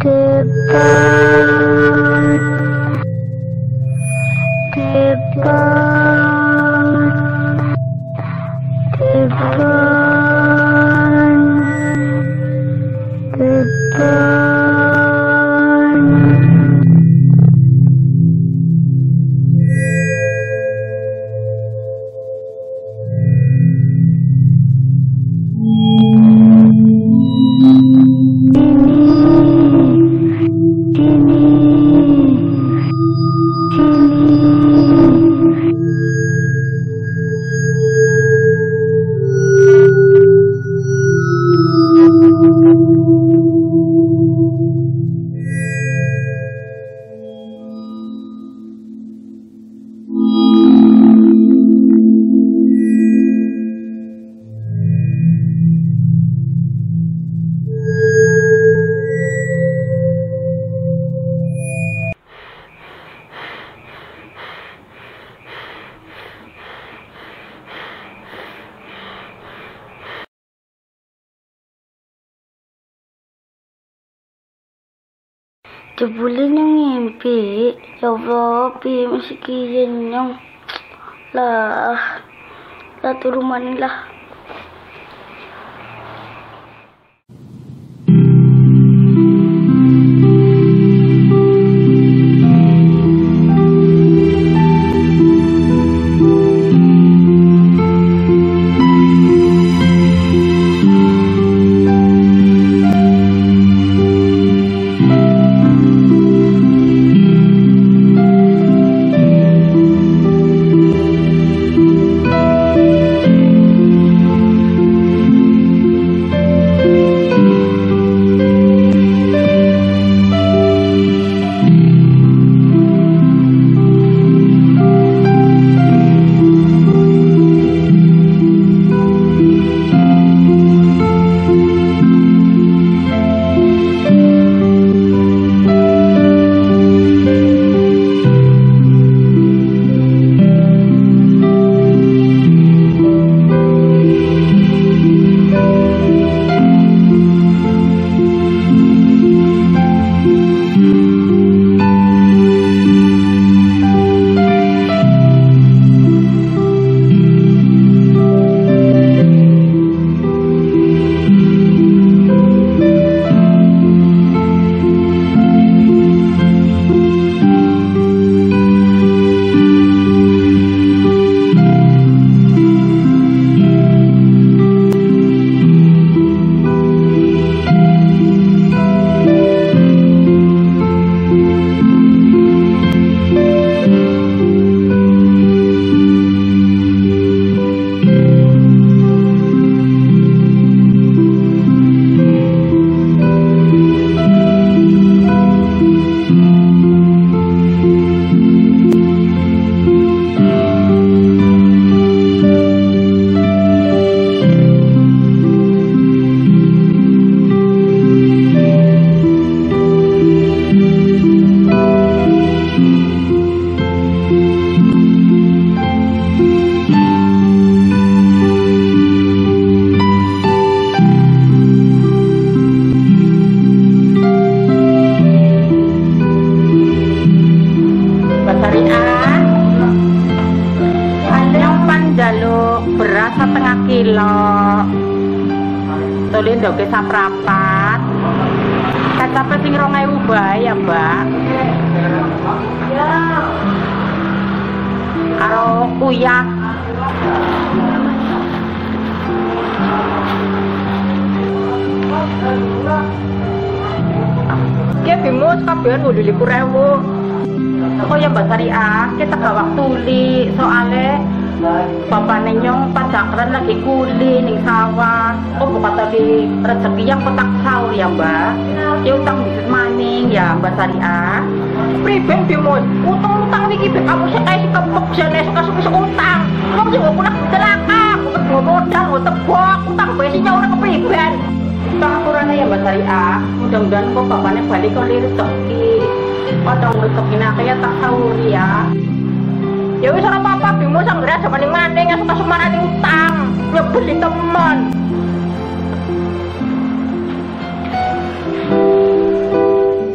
Jebule ngimpi, ya Allah, piye mesti kiye nyong. Lah turu maning lah. beras setengah kilo, tuli ndoke saprapat, kacape sing 2.000 bae ya mbak. Ya. Karo uyah. Ki bimus kabehan 25.000. Oh ya Mbak Syariah, kita bawa tuli soalnya Bapak Nenyong pacakran lagi kuli ning sawah. Oh bukan tadi rezeki yang petak sahur ya Mbak. Ya utang bisnis maning ya Mbak Syariah. Priben bimus, utang-utang iki kamu sekali kepek jane suka-suka utang. Wong sing pulang celaka, bukan modal, tebok, utang besinya ora kepriben. Pangapurane ya Mbak Syariah, mudah-mudahan kok bapaknya balik ke rezeki. Padang rezeki kaya tak sahur ya. Ya wis ora apa-apa, bimu sanggara aja maning-maning suka-sumarane utang, nyebeli temen.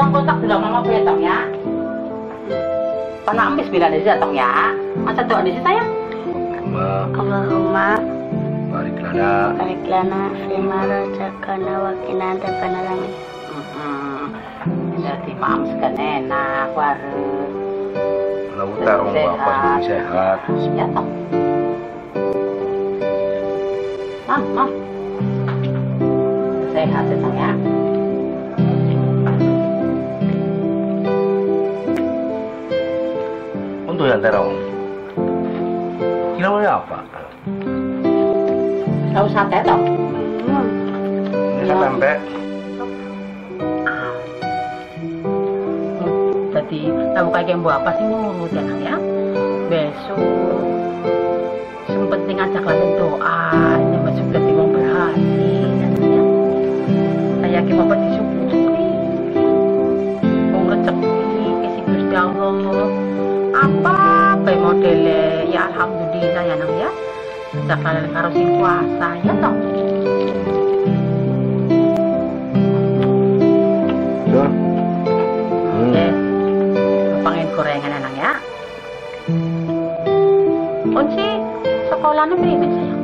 Tong kotak sudah mama punya tong ya. Pana ambis bila ada tong ya. Masa doa di sayang. Allahumma barik lana fima razaqtana wa qina adzabannar. Jadi maaf sekali enak warung. lalu tarung bapak sehat Ya tong. Sehat ya tong ya. untuk yang terong kira-kira apa? Tahu sate tong. Ini tempe. Jadi tahu kayak buat apa sih ngurut ya nang ya. Besok penting ajak lagi doa ini masuk ke timur berhasil ya. Saya ke bapak disyukuri mau rezeki ke Gusti Allah apa baik modelnya ya alhamdulillah ya nang ya ajak lagi karo sing kuasa ya toh. Pengen gorengan nang ya. Kunci sekolahnya berapa sayang?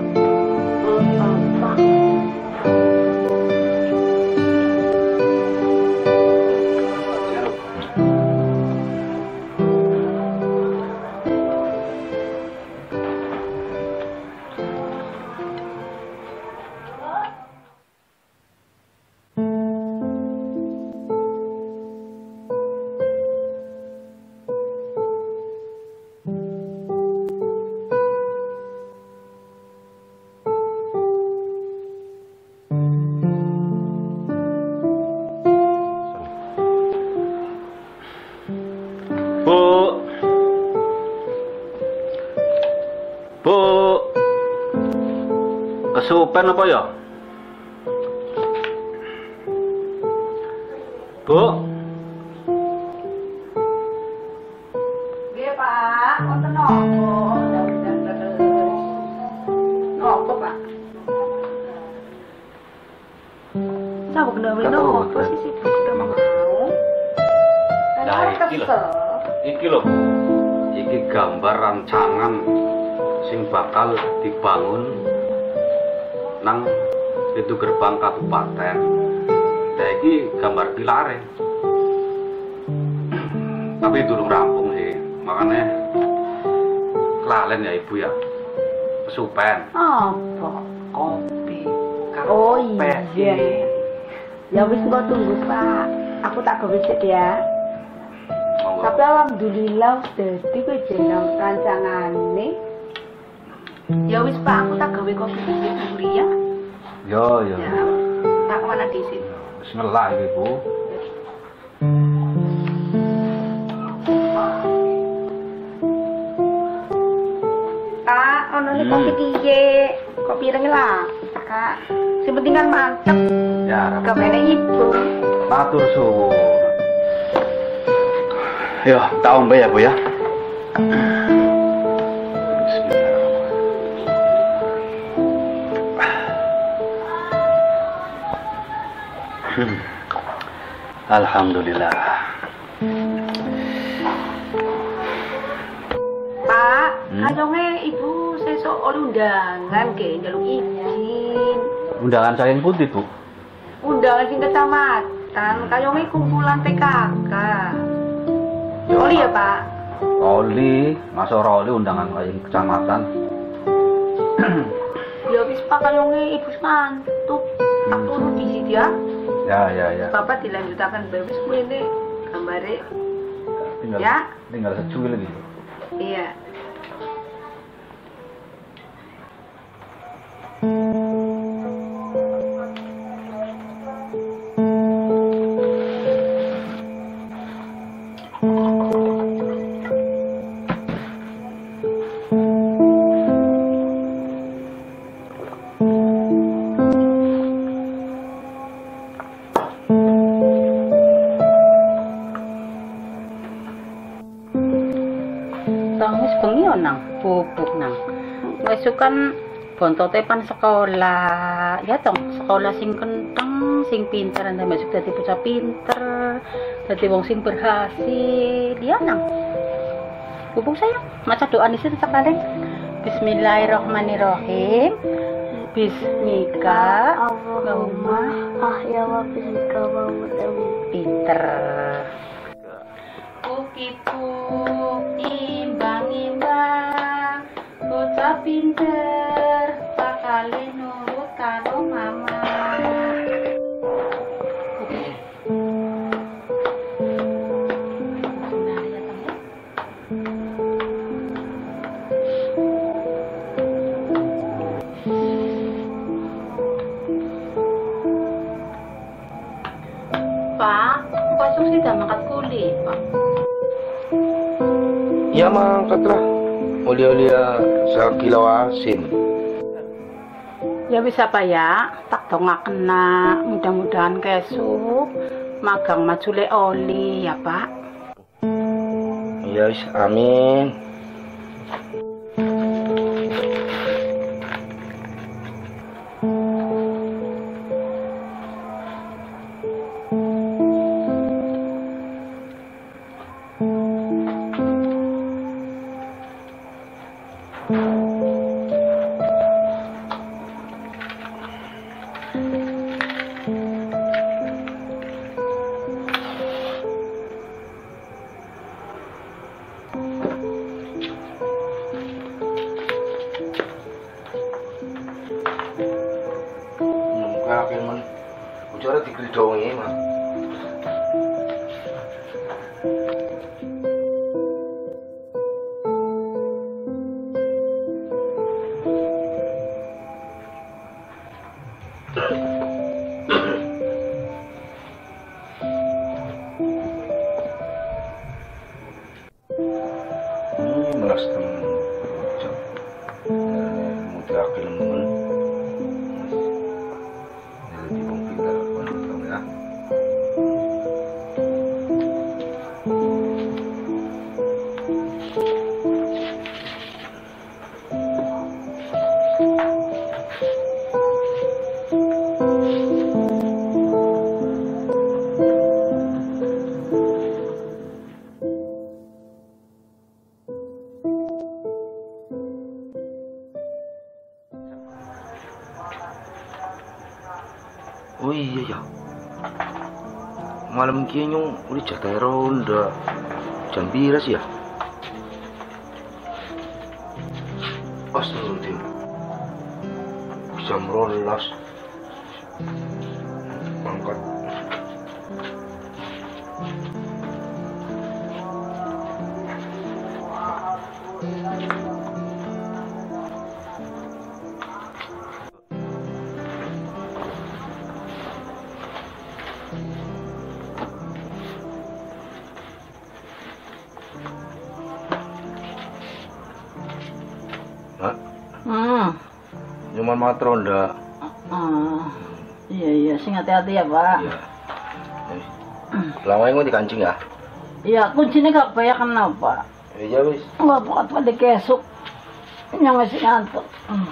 Bu, kesupen apa ya? Bu? Iya Pak, wonten nopo? Nopo Pak? Sabu kena minum apa sih udah mau? Nah, iki lho Bu. Iki gambar rancangan sing bakal dibangun nang pintu gerbang kabupaten. Nah, iki gambar pilare. Tapi durung rampung sih, makanya kelalen ya Ibu ya. Kesupen. Apa? Kopi. Oh iya. Ya wis kok tunggu Pak. Aku tak gawe sik ya. Tapi alhamdulillah dadi kowe jeneng rancangane. Ya wis Pak, aku tak gawe kopi dulu ya. Yo. Ya. Tak mana di sini. Wis ngelak iki Bu. Pak, ono nih kopi piye? Kopi ireng lah. Kak, sing penting kan mantep. Ya, Gamene Ibu. matur suwun. Yo, tak ombe ya Bu ya. Alhamdulillah. Pak, kayonge Ibu sesuk oleh undangan ke njaluk izin. Undangan saking putih Bu. Undangan sing kecamatan, kayonge kumpulan PKK. Oli ya Pak? Oli, Mas ora oli undangan saking kecamatan. Ya wis Pak, kayonge Ibu ngantuk. Tak turu di situ ya. Ya. Bapak dilanjutakan bae wis kuwi gambare. Tinggal Ya. tinggal secuil lagi. Iya. Wis bengi yo nang bubuk nang. Wis kan bontote pan sekolah. Ya tong, sekolah sing kenteng, sing pinter nang masuk dadi bocah pinter. Dadi wong sing berhasil. Ya nang. Bubuk sayang, maca doa di situ sekali. Bismillahirrahmanirrahim. Bismika Allahumma ahya wa bismika wa pinter. Puk-puk imbang-imbang, bocah pinter, bakale nurut karo mama. Pak, pasok sih mangkat kulit, Pak. Ya mangkat lah. Oli-oli sekilau asin. Ya bisa Pak ya, tak dongak kena. Mudah-mudahan kesuk magang maju le oli ya Pak. Ya wis, amin. Kayak men, ucara digelidongi mah. Melas temen, mudah kelemon. Oh iya ya, malam kini nyung udah jatah ronda jam biras ya. Astagfirullahaladzim, jam rolas mangkat. Cuman matron dah. Iya, sing hati-hati ya Pak. Iya. Lama ini dikancing ya? Iya, kuncinya gak banyak kenapa. Iya wis. Nggak buat pada kesuk. Yang masih ngantuk.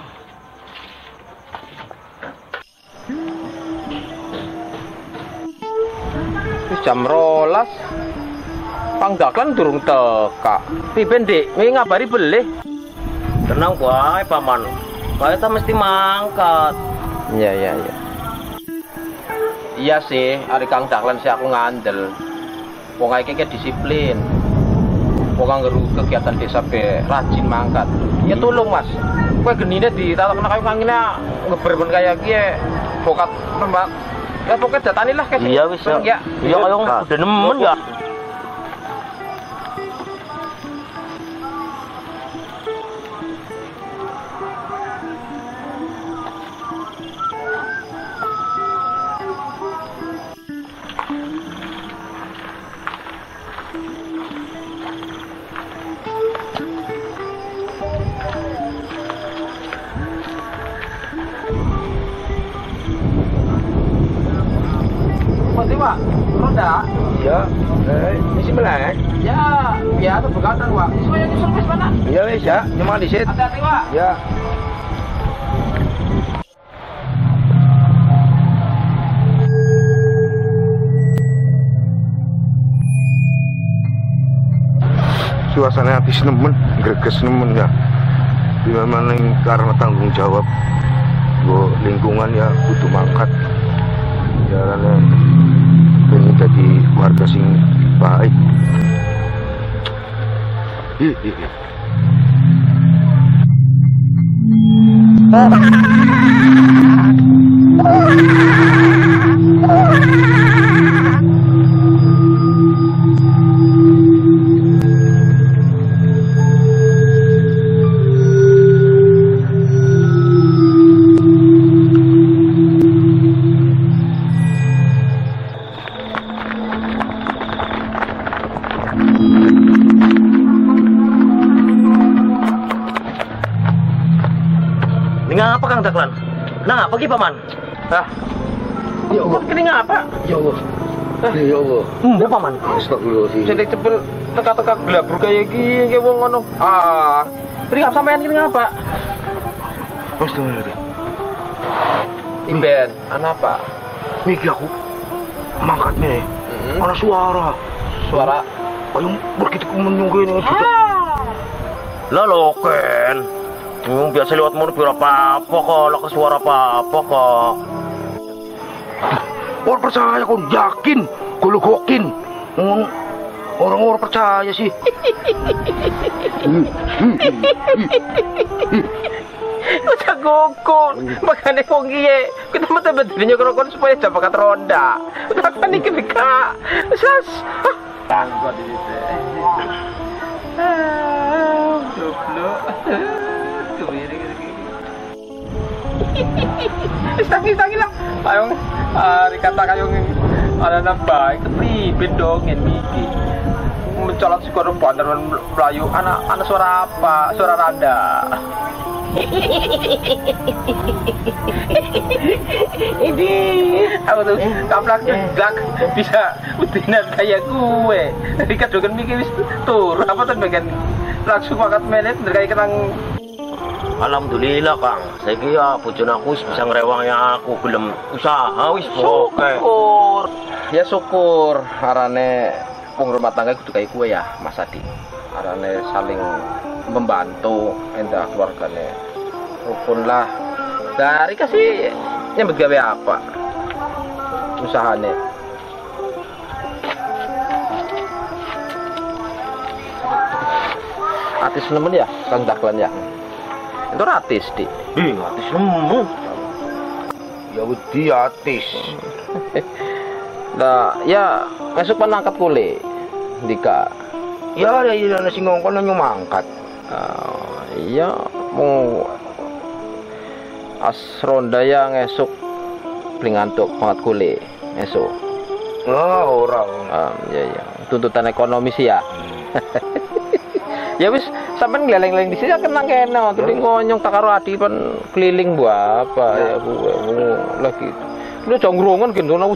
Jam rolas pangdaklan durung teka. Pipen Dik, wingi ngabari beli. Tenang wae paman. Wae ta mesti mangkat. Iya. Iya sih, hari Kang Daklan sih aku ngandel. Wong iki disiplin. Wong nggeru kegiatan desa be rajin mangkat. Ya tulung Mas. Kowe genine ditatokno kaya ngene ngeberben kaya iki bokat nembak. Ya pokoknya datani lah kayak Iya wis ya. Iya kaya udah nemen ya. Pak, roda. Iya. Misi melek. Ya, tuh begatan, Pak. Semuanya nyusul wis mana? Iya wis ya, cuma di sit. Hati-hati, Pak. Ya. suasana hati nemen, greges nemen ya. Dimana karena tanggung jawab, gue lingkungan ya butuh mangkat. Jalannya pengen jadi warga sing baik. Ngapa Kang Daklan? Nah, apa ki paman? Ah, ya Allah. Kini ngapa? Ya Allah. Ya Allah. Ya paman. Astagfirullahaladzim. Jadi cepet teka-teka gelabur kayak gini, kayak wong ngono. Ah, beri ngapa sampean kini ngapa? Astagfirullahaladzim. Imben, apa? Miki aku mangkat nih. Ada suara. Suara Ayo begitu menyungguin ini. Lah lo Ken. Biasa lewat mono apa-apa kok, lah ke suara apa-apa kok. Orang percaya kau yakin, kau gokin. Orang-orang percaya sih. udah gokon, makanya wong kiye kita mesti bedanya kerokon supaya dapat ronda. Udah kan iki bika. Sas. Tanggo di situ. Goblok. Istagi lah. Ayong dikata kayong ada nambah ketribet dong yang miki. Mencolot si korban bandaran Melayu. Anak suara apa? Suara rada. Ini apa tuh? Kaplak jeglak bisa utinan kayak gue. Dikadungkan miki wis tur. Apa tuh bagian langsung makat menet dari kenang. Alhamdulillah Kang, saya kira bojone aku wis bisa ngrewangnya aku gelem usaha wis pokoke. Syukur. Ya syukur, arane wong rumah tangga kudu kaya kuwe ya, Mas Adi. Arane saling membantu endah keluargane. Rukun lah. Dari kasih nyambut gawe apa? Usahane. Artis nemen ya, Kang Daklan ya. Itu artis di. Artis nemu. Ya wedi artis. Lah, ya esuk panangkat kule. Dika. Ya ada sing ngongkon nyu mangkat. Iya, mau ronda yang esuk ngantuk banget kule esuk. Oh, orang. Ya. Tuntutan ekonomi sih ya. Ya wis sampean ngeleleng-leleng di sini kenang kena tuh ngonyong tak karo adi pan keliling buah apa ya gue lagi. Lu jongrongan gendong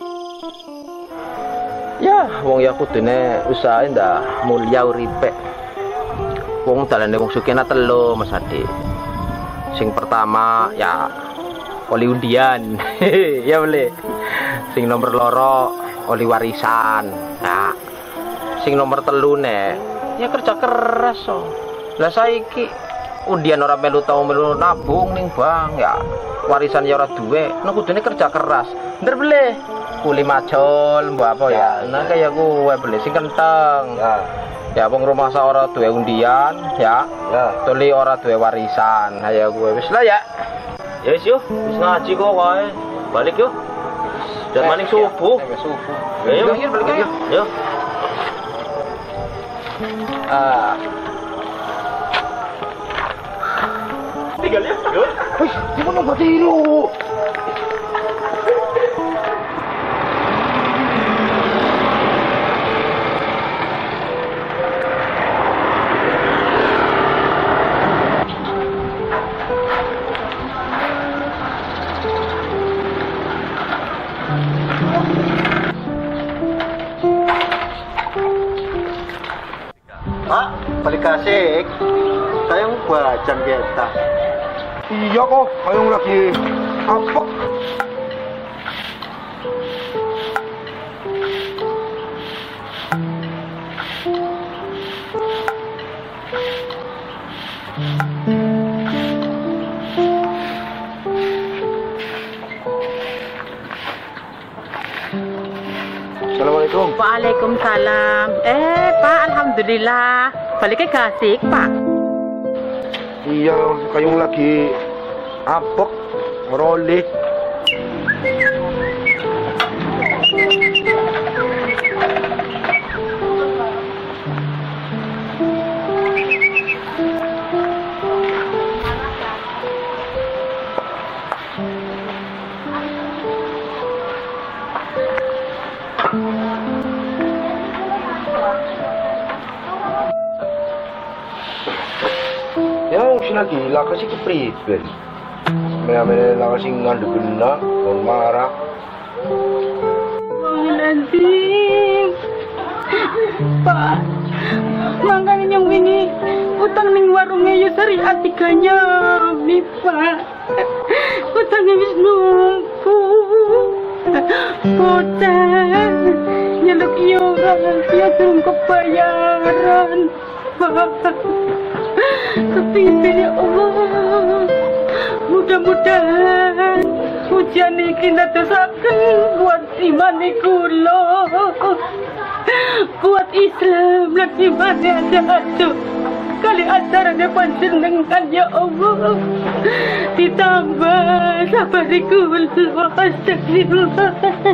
ya wong ya kudune usaha ndak mulia uripe. Wong dalane wong sugih telu Mas Adi. Sing pertama ya oli undian. Ya boleh. Sing nomor loro oli warisan. Nah. Sing nomor telu ya kerja keras so. Lah saiki undian ora melu tau melu nabung ning bang ya. Warisan ya ora duwe. Nek kudune kerja keras. Bener boleh. Kuli macul mbok apa ya. Nah kaya gue beli sing kenteng. Ya wong rumah sa ora duwe undian ya. Tuli ora duwe warisan. Ayo gue wis lah ya. Ya wis yo, wis ngaji kok wae. Balik yo. Dan maning subuh. Subuh. Ayo balik ayo. Yo. Tinggal ya. Wih, gimana buat lu? Pak, balik kasih. Saya mau bajan kita. Iya kok, ayo lagi apa? Assalamualaikum. Waalaikumsalam. Pak, alhamdulillah. Balik ke Gasik, Pak. Iya, kayong lagi apok, meroleh. Ya, sila gila kasi kepriben. Maya-maya lang kasi ngandepin na, kung marah. Lanting. Pak, makanya yang ini utang ning warungnya yo syariat tiganya, nih Pak. Utangnya wis numpuk. Bocah nyeluk iuran ya belum kebayaran, Pak. Kepimpin ya Allah. Mudah-mudahan hujan iki ndadosaken kuat iman kula. Kuat Islam lan iman ada kali acaranya panjenengan ya Allah. Ditambah sabar kula. Astagfirullah.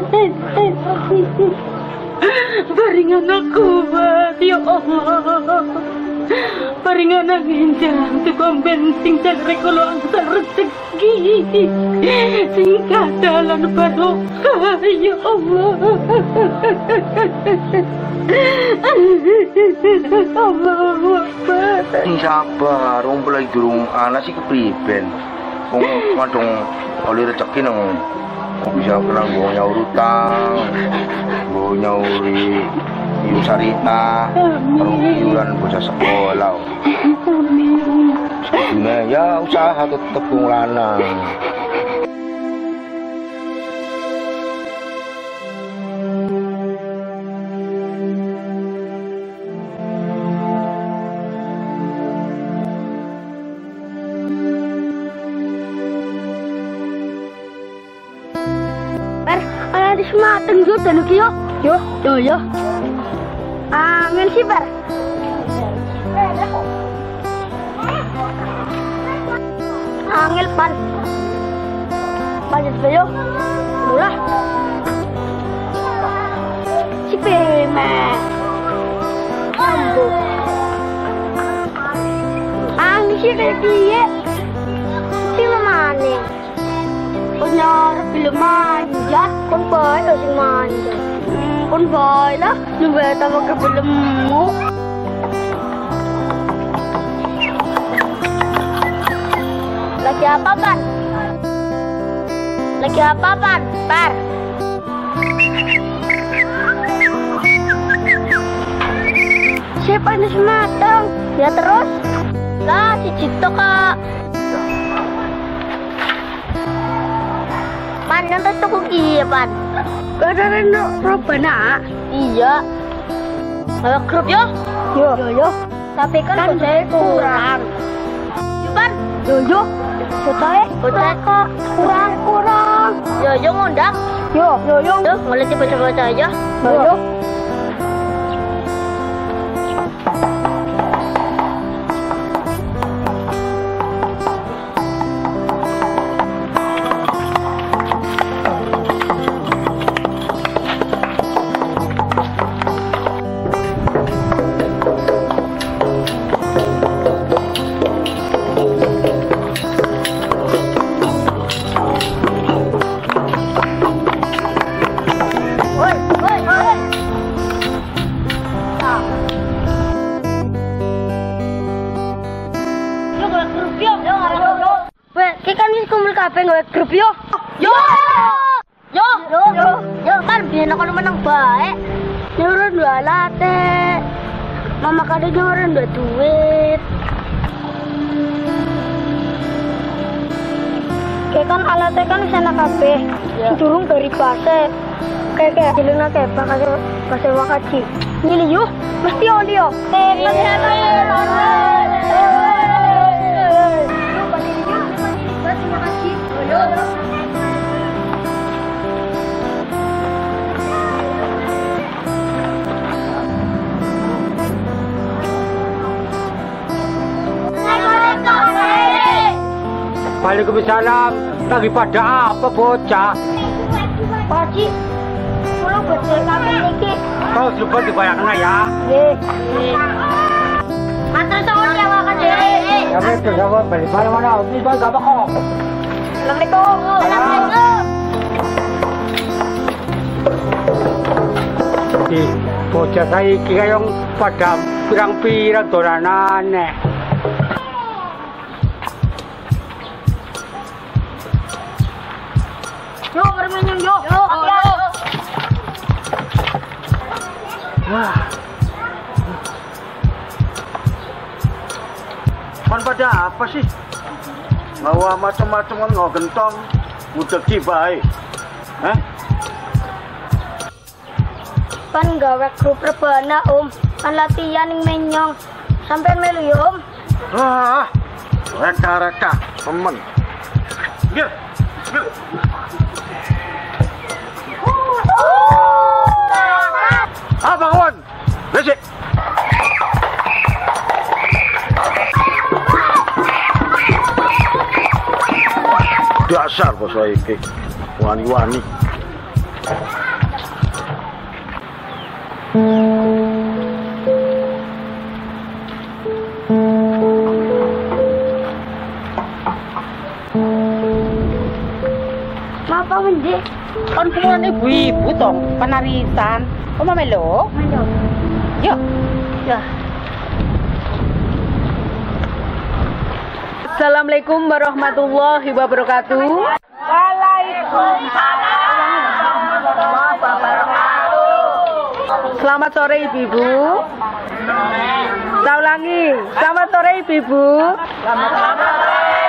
Baringan aku kuat ya Allah. Paringan ang injang tukang benting sa rekulong sa rezeki. Singkadalan barokah ya Allah. Allahu Akbar. Sabar, wong pala durung ana si kepriben. Kung madong oleh rezeki nang bisa kenang go nyaur utang, go nyauri iu syariah, terus iuran bocah sekolah. Sebetulnya ya usaha tetep wong lanang. Di semateng yo dan yo. Yo. Angin sih, Bar. Angin pan. Banyak yo. Murah. Si peme. Ambo. Angin sih kayak dia. Si mamane. Punya film manja, kon boy atau si manja. Kon boy lah, juga tahu ke filmmu. Lagi apa, Pan? Lagi apa, Pan? Par. Siapa ini sematang? Ya terus? Lah, si Cito, Kak. Pan, nonton tuh kuki ya, Pan? Kadang Robana. Iya. Ayo grup yo. Yo. Tapi kan saya kurang. Yo, Pan. Yo. Bocah kok kurang. Yo ngundang. Yo. Yo, mulai coba aja. Yo. Grup yo. Kan biar aku menang baik. Nyuruh dua latte. Mama kade nyuruh dua duit. Kayak kan alatnya kan sana kabeh. Durung dari pasar. Kayak jelena kayak pasar wakaji. Nyili yuk, mesti oli yo. Waalaikumsalam. Lagi pada apa bocah? Pak Haji, kula bocah kami niki. Kau coba dibayarkan ya. Nggih. Matur suwun ya Pak Haji. Ya betul, jawab balik mana? Ini bang gak kok. Assalamualaikum. Assalamualaikum. Di bocah saya kira yang pada pirang-pirang dolanan. Yuk, bermain yuk. Yuk. Wah. Kan pada apa sih? Bawa macam-macam kan nggak gentong, udah cibai. Pan gawe grup rebana kan latihan ning menyong. Sampeyan melu ya Wah, reka-reka, temen. Gil. Apa kawan? Besik. Dasar bos saya iki. Wani-wani. Apa menje? Kon kumpulan ibu-ibu tong penarisan. Kok mau melo? Melu. Yuk. Ya. Assalamualaikum warahmatullahi wabarakatuh. Waalaikumsalam warahmatullahi wabarakatuh. Selamat sore ibu-ibu. Saya ulangi. Selamat sore ibu-ibu. Selamat sore.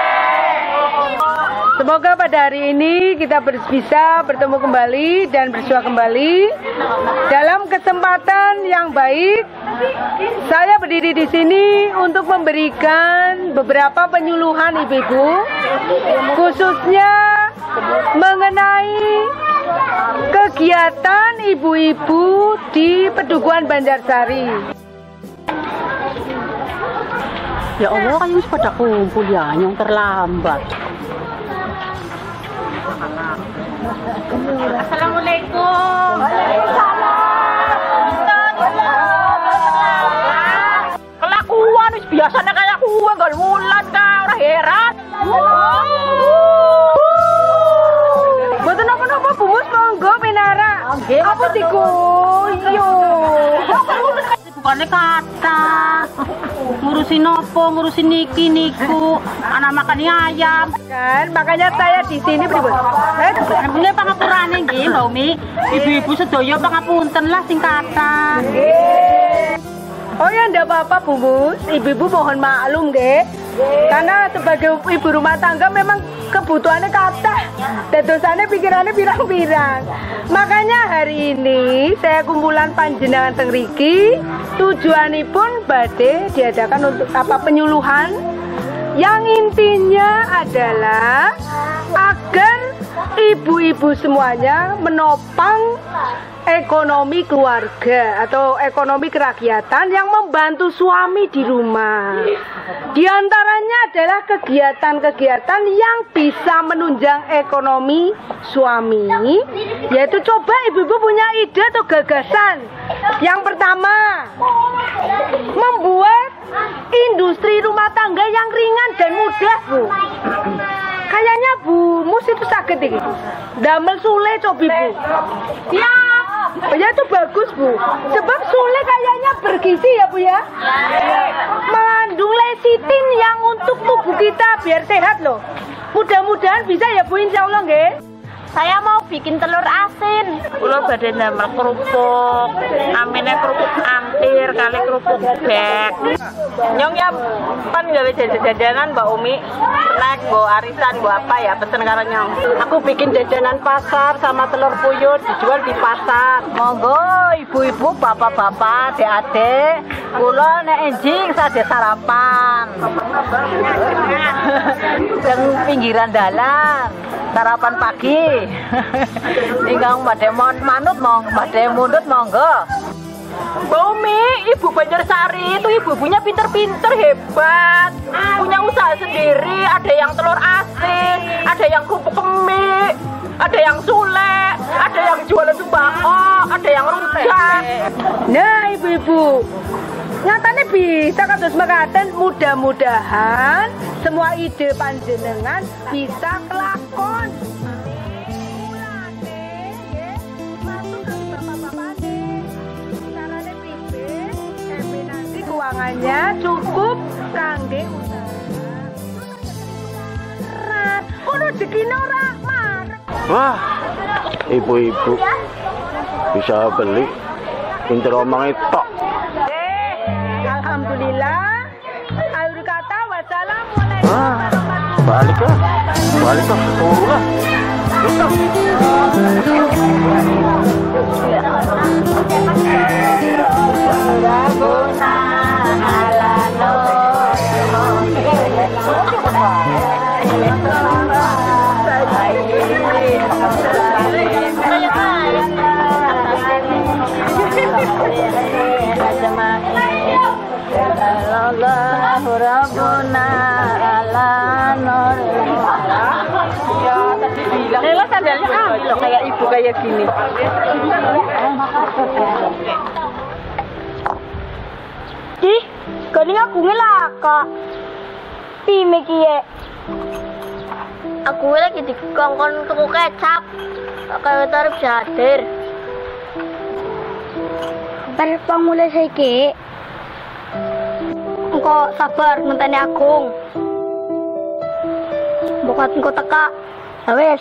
Semoga pada hari ini kita bisa bertemu kembali dan bersua kembali dalam kesempatan yang baik. Saya berdiri di sini untuk memberikan beberapa penyuluhan ibu-ibu, khususnya mengenai kegiatan ibu-ibu di Pedukuhan Banjarsari. Ya Allah, kayu pada kumpul ya, yang terlambat. Assalamualaikum. Kelakuan wis biasanya kayak kuwe gak wulan ka ora heran. Mboten napa-napa Bu Mus, monggo pinara. Apa diguyu? Bukannya kata ngurusin nopo, ngurusin niki niku, anak makan ayam. Kan makanya saya di sini Bu. Ini pangapurane nggih, Mbak Umi. Ibu-ibu sedaya pangapunten lah sing kata. Oh ya enggak apa-apa Bu Mus, ibu-ibu mohon maklum nggih. Karena sebagai ibu rumah tangga memang kebutuhannya kathah. Dadosane pikirannya pirang-pirang. Makanya hari ini saya kumpulan panjenengan teng mriki tujuanipun badhe diadakan untuk apa penyuluhan yang intinya adalah agar ibu-ibu semuanya menopang ekonomi keluarga atau ekonomi kerakyatan yang membantu suami di rumah. Di antaranya adalah kegiatan-kegiatan yang bisa menunjang ekonomi suami, yaitu coba ibu-ibu punya ide atau gagasan. Yang pertama, membuat industri rumah tangga yang ringan dan mudah, Bu. Kayaknya Bu Mus itu sakit ini. Damel sule cobi Bu. Siap. Ya itu bagus Bu. Sebab sule kayaknya bergizi ya Bu ya. Mengandung lecitin yang untuk tubuh kita biar sehat loh. Mudah-mudahan bisa ya Bu, insya Allah nggih. Saya mau bikin telur asin. Kula badhe ndamel kerupuk. Namine kerupuk antir kali kerupuk bek. Nyong ya pan gawe jajanan Mbak Umi. Snack, mbok arisan, mbok apa ya pesen karo nyong. Aku bikin jajanan pasar sama telur puyuh dijual di pasar. Monggo ibu-ibu, bapak-bapak, adik-adik, kula nek enjing sadhe sarapan. Yang pinggiran dalan. Sarapan pagi. Ingkang badhe manut badhe mundut monggo. Umi, ibu Banjarsari itu ibu-ibunya pinter-pinter hebat. Punya usaha sendiri, ada yang telur asin, ada yang kerupuk kemik, ada yang sule, ada yang jualan sembako, ada yang rujak. Nah, ibu-ibu, nyatanya bisa kados mekaten, mudah-mudahan semua ide panjenengan bisa kelakon. Keuangannya cukup kangge usaha. Kok rezekine ora marek. Wah, ibu-ibu bisa beli pinter omongnya tok. Alhamdulillah. Akhir kata wassalamualaikum. Balik lah, turun lah. Lela sandalnya ambil kayak ibu kayak gini. Ih, kening aku ngelaka. Pime kiye. Aku lagi dikongkon tuku kecap. Kayak tarif jadir. Bar pamula saiki. Engko sabar ngenteni Agung. Bukat engko teka. Wes.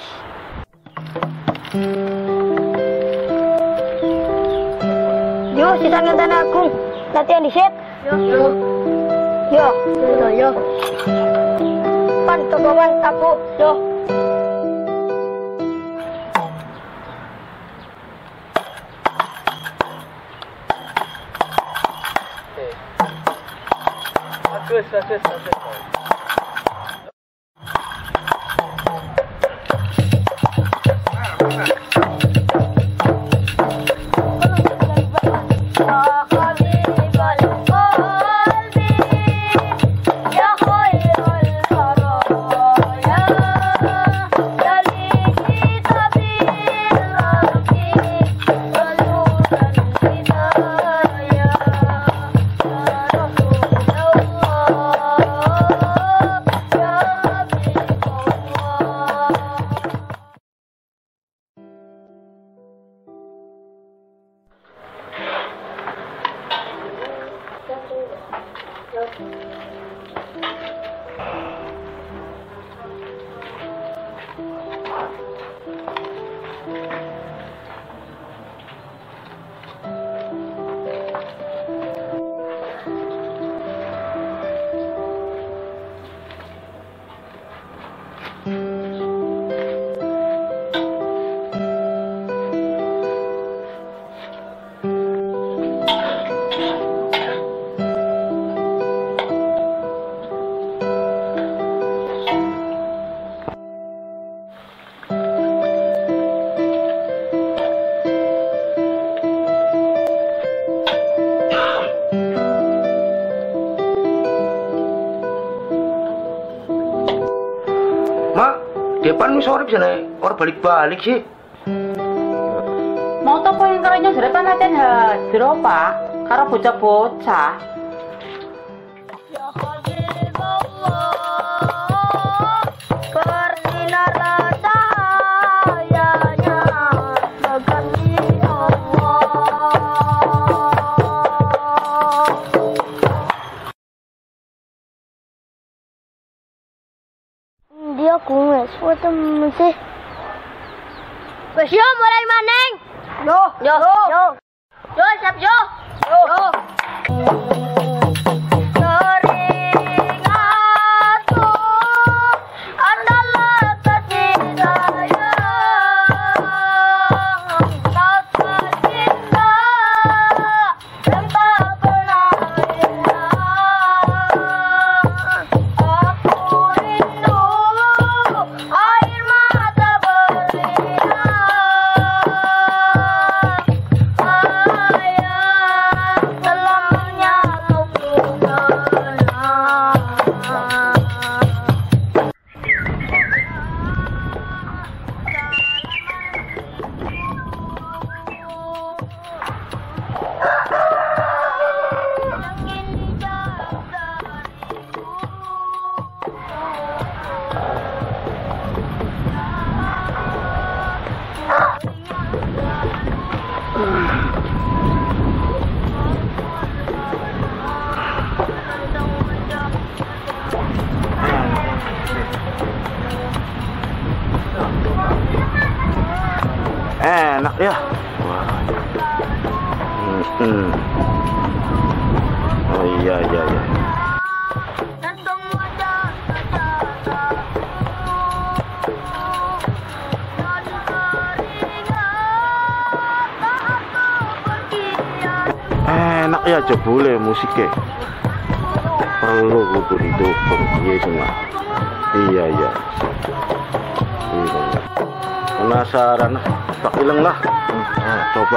Yo, sisa ngenteni Agung. Latihan dhisik. Yo. Pan tokowan aku. Yo. Bagus. Depan sore bisa nih, orang balik-balik sih. Mau toko yang kerennya jare panaten jero Pak, karo bocah-bocah. Dia kumis, foto masih. Wes yo mulai maneng. Yo. Siap yo. ya. Oh iya. Enak ya jebule musiknya. Perlu kudu didukung iya semua. Iya. Penasaran, tak ileng lah. Coba.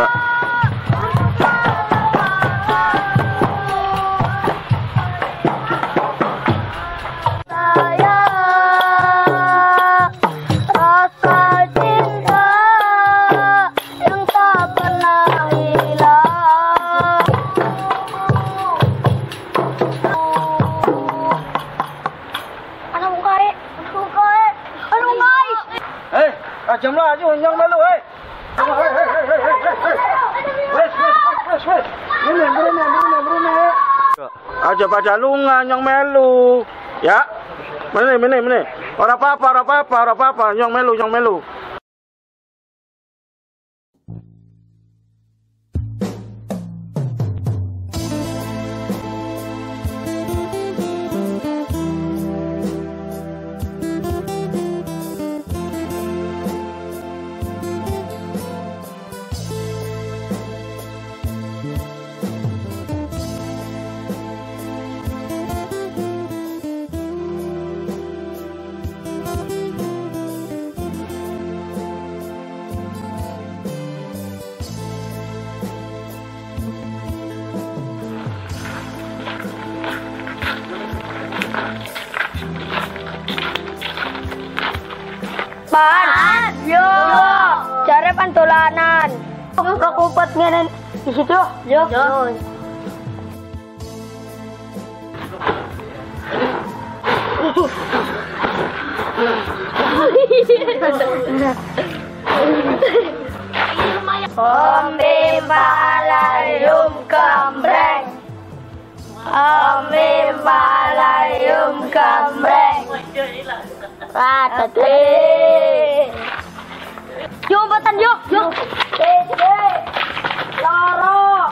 Jam lah aja yang melu Berenang. Aja pada lunga yang melu. Ya. Mene. Ora apa-apa, yang melu. Pan, yo, cari pantolanan. Ke kupat ngene di situ. Yo. Ombe balayum kambreng. Ratate. Yuk, batan yuk. Loro.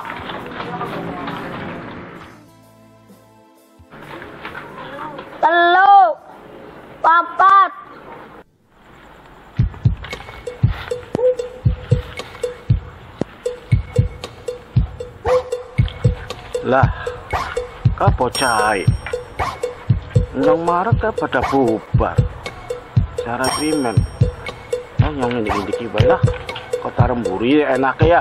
Telu. Papat. Lah, kapo cai? Yang marah ke pada bubar. Cara krimen. Yang ini baiklah. Kota Remburi enak ya.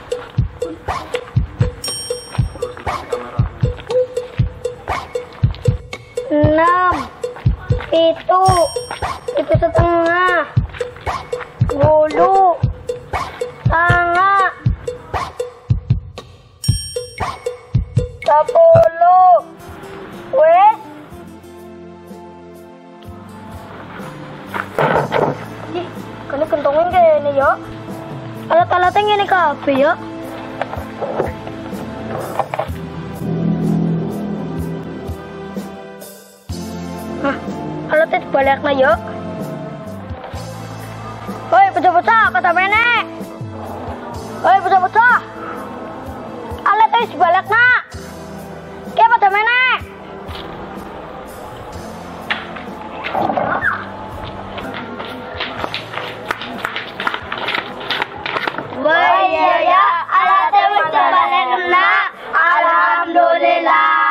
Enam. Itu setengah. 10. Setengah. 10. Wes. Kena kentongin kayak ini ya. Alat-alatnya ngene kabeh ya. Alatnya dibalik na ya. Hoi, bocah-bocah, kata menek. Hoi, bocah-bocah. Alatnya dibalik na. Kayak pada menek. Wah ya, alatnya dibalik na. Alhamdulillah.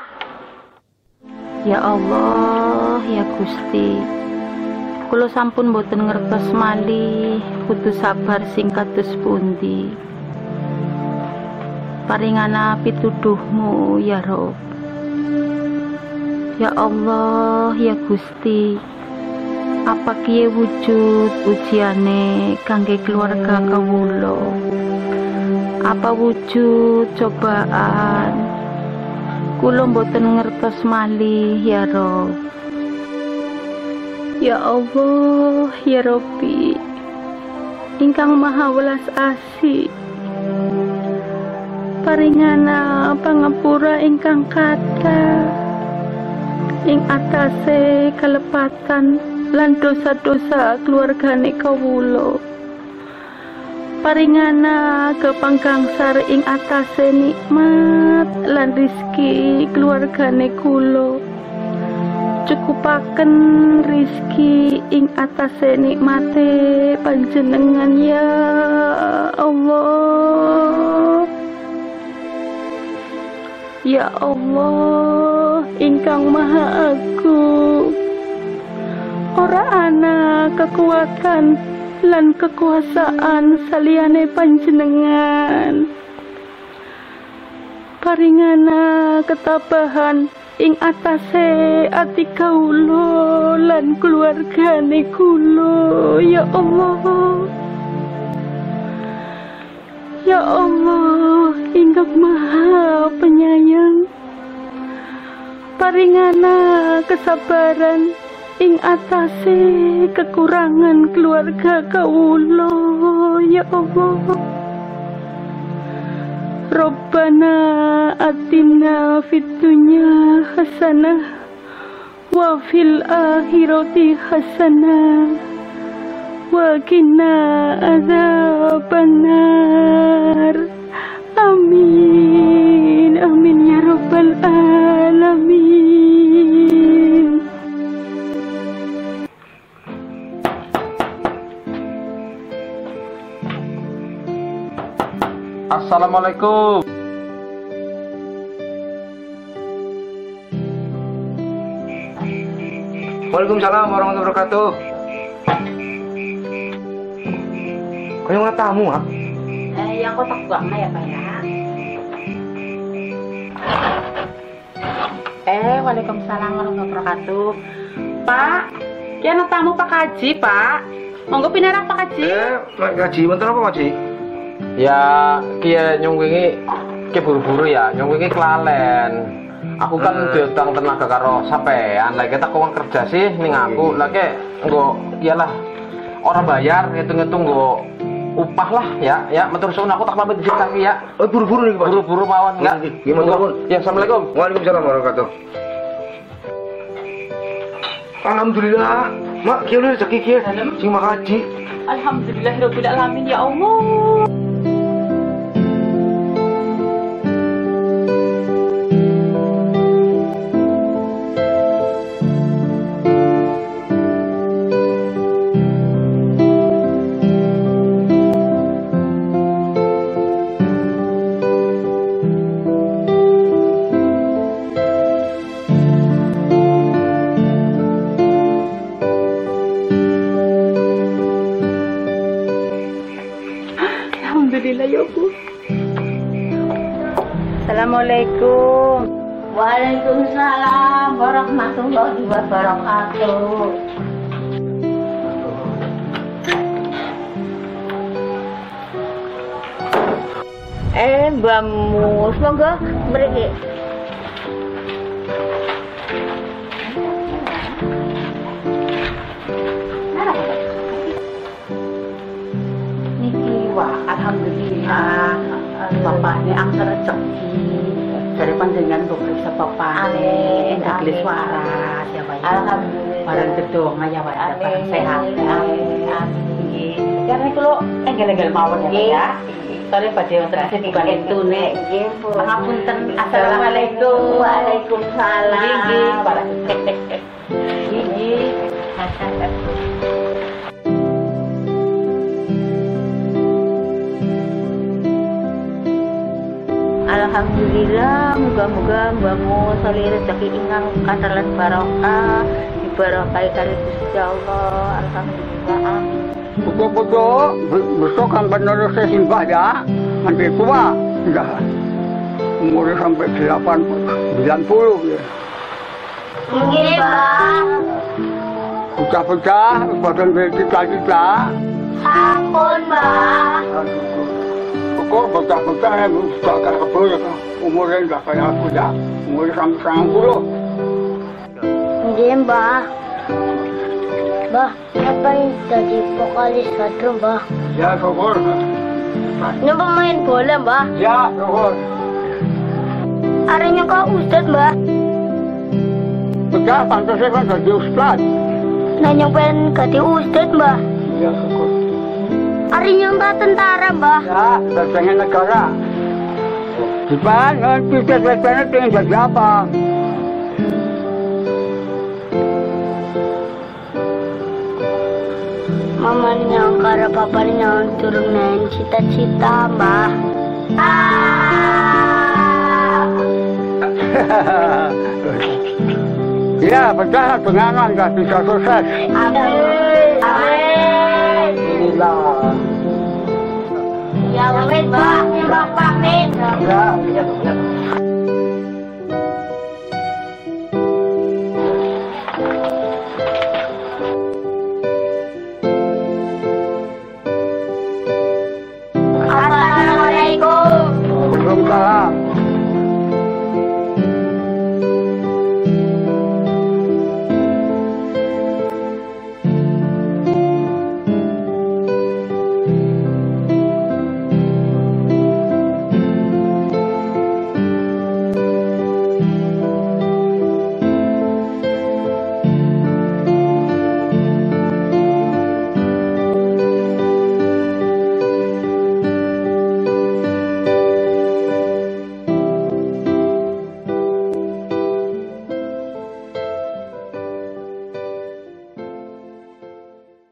Ya Allah, ya Gusti. Kula sampun boten ngertos malih kudu sabar sing kados pundi. Paringana pituduhmu ya Rob. Ya Allah, ya Gusti. Apa kiye wujud ujiane kangge keluarga kawula? Apa wujud cobaan? Kula mboten ngertos malih ya Rob. Ya Allah, ya Rabbi, ingkang maha welas asih, paringana pangapura ingkang kathah ing atase kalepatan lan dosa-dosa keluargane kawula. paringana kepangkangsar ing atase nikmat lan rizki keluargane kula. Cukupaken rizki ing atase nikmate panjenengan ya Allah. Ya Allah ingkang maha agung, ora ana kekuatan lan kekuasaan saliyane panjenengan. Paringana ketabahan ing atase ati kawula lan keluargane kula ya Allah. Ya Allah ingkang maha penyayang, paringana kesabaran ing atase kekurangan keluarga kawula ya Allah. Rabbana atina fid dunya hasanah wa fil akhirati hasanah wa qina adzabannar. Amin amin ya rabbal alamin. Assalamualaikum. Waalaikumsalam warahmatullahi wabarakatuh. Kayak nggak tamu, ha? Yang kotak buangnya ya Pak ya. Waalaikumsalam warahmatullahi wabarakatuh. Pak, kian tamu Pak Kaji Pak. Monggo pinarang Pak Kaji. Pak Kaji, bentar apa Kaji? Ya kia nyungwingi ke buru-buru ya, nyungwingi kelalen. Aku kan diutang tenaga karo sampean, lagi kita kok kerja sih ning aku, lagi nggo iyalah orang bayar ngitung-ngitung nggo upah lah ya, matur suwun aku tak pamit dhisik kaki ya. Oh buru-buru nih Pak. Buru-buru mawon enggak. Gimana pun. Ya assalamualaikum. Waalaikumsalam warahmatullahi wabarakatuh. Alhamdulillah, mak kieu rezeki kieu sing makaji. Alhamdulillahirabbil alamin ya Allah. Alhamdulillah ya Bu. Assalamualaikum. Waalaikumsalam warahmatullahi wabarakatuh. Mbak Mus, monggo mriki. Alhamdulillah, bapaknya angker rezeki dari panjenengan beberapa bapaknya agli suara ya Pak. Alhamdulillah. Barang gedong ya Pak, barang sehat. Amin. Karena kalau enggel-enggel mawon ya Pak ya. Soalnya pada yang terakhir bukan itu nih. Pangapunten. Assalamualaikum. Waalaikumsalam. Gigi. Alhamdulillah, moga-moga Mbak Mus sali rezeki ingkang kasalan barokah, diberkahi kali Gusti Allah. Alhamdulillah. Amin. Betul-betul besok kan benar saya simbah ya, sampai tua, enggak. Umurnya sampai 90 ya. Nggih, Pak. Pecah-pecah, badan cita-cita. Sampun, Mbak. Kok pecah-pecah ya, bakal kebel ya, umurnya enggak kayak aku ya, umurnya sampai 90. Nggih, Mbak. Mbah, ngapain jadi vokalis kadro, Mbah? Ya, syukur. Ini pemain bola, Mbah? Ya, syukur. Arenya kok Ustad, Mbah? Pecah, pantasnya kan jadi ustad. Nanya pengen ganti Ustad, Mbah? Ya, syukur. Arinyong tentara, Mbah. Ya, pengen negara. Gimana? Pikir-pikirnya pengen jadi apa? Mama nyangkara papa nyang turunin cita-cita, Mbah. Ya, berjalan dengan nggak bisa sukses. Amin. Amin. Inilah. Ya, amin, Mbah.